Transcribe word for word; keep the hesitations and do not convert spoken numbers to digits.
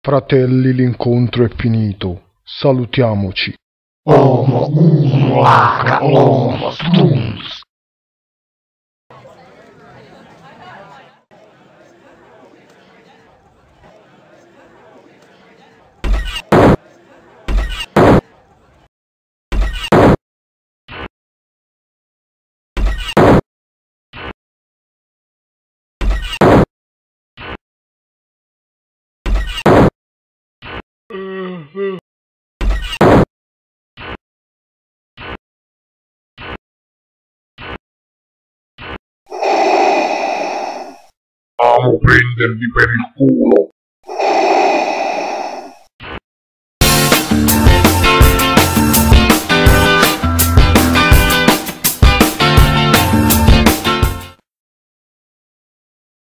Fratelli, l'incontro è finito. Salutiamoci. Homo uno H Homo Strunz. Amo prendervi per il culo.